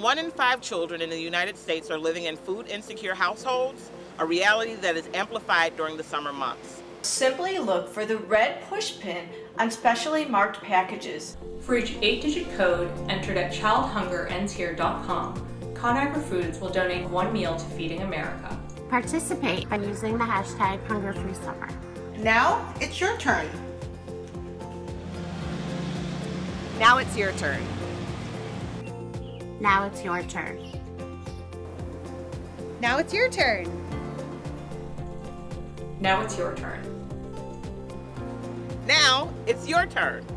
1 in 5 children in the United States are living in food insecure households, a reality that is amplified during the summer months. Simply look for the red push pin on specially marked packages. For each 8-digit code entered at childhungerenshere.com, ConAgra Foods will donate 1 meal to Feeding America. Participate by using the hashtag #HungerFreeSummer. Now it's your turn. Now it's your turn. Now it's your turn. Now it's your turn. Now it's your turn. Now it's your turn.